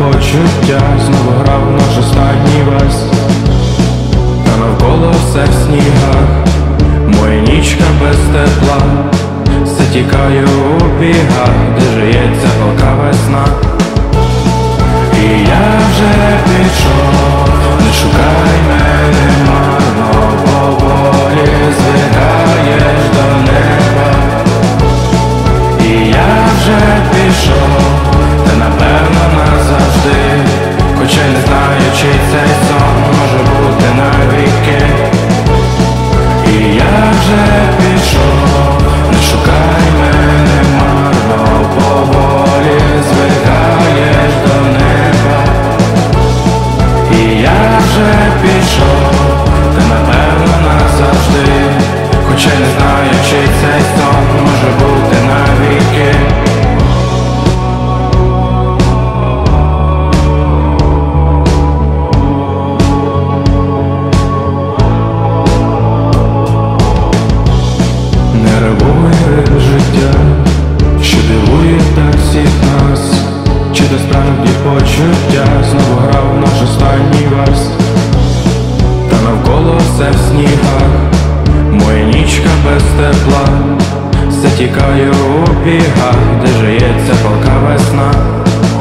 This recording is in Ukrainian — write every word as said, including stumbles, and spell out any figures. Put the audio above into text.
почуття, знову грав наш останній вальс, та навколо все в снігах, моя нічка без тепла, все тікаю у бігах, де жиється палка весна. І я вже пішов, не шукай мене марно, поволі звигаєш до неба. І я вже пішов, та напевно назавжди, хоча й не знаю, чи цей сон може бути навіки. І я вже пішов, не шукай мене марно, поволі звигаєш до неба. І я вже пішов, та напевно назавжди, хоча й не знаю, чи цей сон може бути навіки. Життя, що дивує так всіх нас, чи то справді почуття, знову грав наш останній вальс, та навколо все в снігах, моя нічка без тепла, все тікає у бігах, де жиється палка весна.